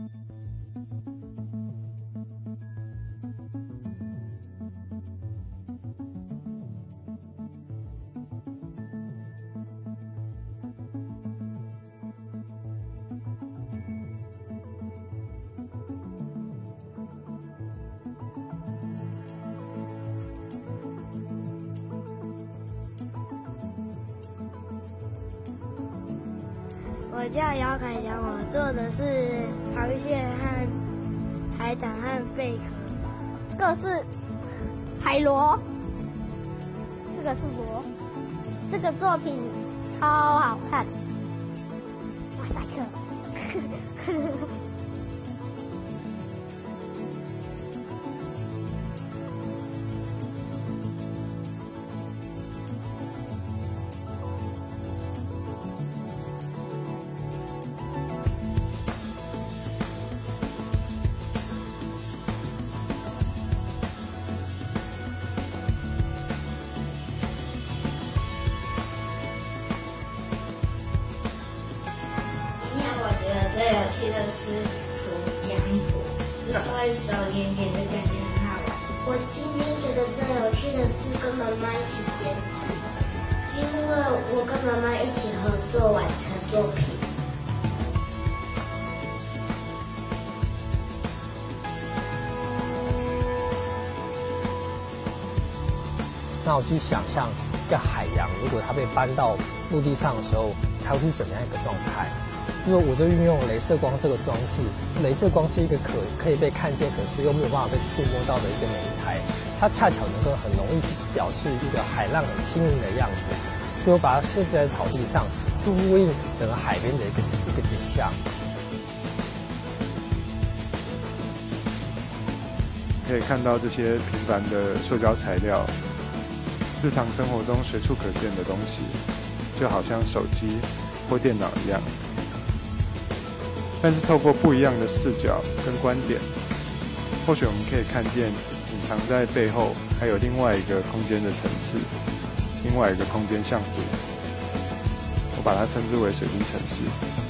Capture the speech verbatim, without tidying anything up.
我叫姚凯翔，我做的是螃蟹和海胆和贝壳。 这个是海螺，这个是螺。这个作品超好看，马赛克。 最有趣的是涂浆果，因为手黏黏的感觉很好玩。 我今天觉得最有趣的是跟妈妈一起剪纸，因为我跟妈妈一起合作完成作品。 那我去想象一个海洋，如果它被搬到陆地上的时候，它会是怎么样一个状态？就是我就运用雷射光这个装置，雷射光是一个可可以被看见，可是又没有办法被触摸到的一个媒材，它恰巧能够很容易去表示一个海浪很轻盈的样子，所以我把它设置在草地上，去呼应整个海边的一个一个景象。 可以看到这些平凡的塑胶材料，日常生活中随处可见的东西，就好像手机或电脑一样。但是透过不一样的视角跟观点，或许我们可以看见隐藏在背后还有另外一个空间的层次，另外一个空间像素。我把它称之为水晶城市。